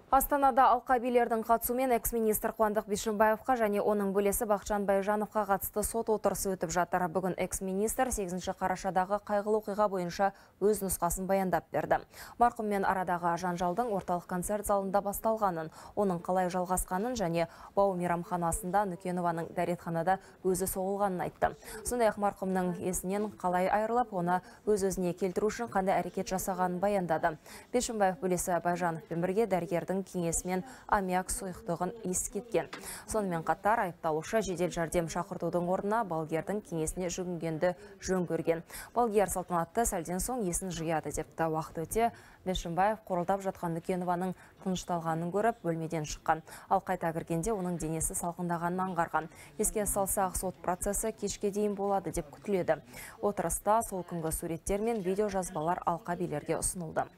Астанада алқа билердің қатысуымен экс-министр Қуандық Бишімбаевқа және оның бөлесі Бақытжан Байжановқа қатысты сот отырысы өтіп жатыр. Бүгін экс-министр 8 қарашадағы қайғылы оқиға бойынша өз нұсқасын баяндап берді. Марқұммен арадағы жанжалдың орталық концерт залында басталғанын, оның қалай жалғасқанын және Бау мейрамханасында Нүкенованың дәретханада өзі соғылғанын айтты. Сондай-ақ марқұмның есінен қалай айырылып, оны өз-өзіне келтіру үшін қандай әрекет жасағанын баяндады. Бишімбаев бөлесі Байжановпен бірге дәрігердің кеңесімен аммиак сұйықтығын ескерткен. Сонымен қатар айыпталушы жедел жәрдем шақыртудың орнына балгердің кеңесіне жүгінгенді жөн көрген. Балгер салтанатты сәлден соң есін жияды депті. Уақыт өте Бишімбаев қорылдап жатқан Нүкенованың тынышталғанын көріп бөлмеден шыққан. Ал қайта кіргенде оның денесі салқындағанын аңғарған. Еске салсақ, сот процесі кешке дейін болады деп күтіледі. Отырыста сол күнгі суреттер мен видео жазбалар алқа билерге ұсынылды.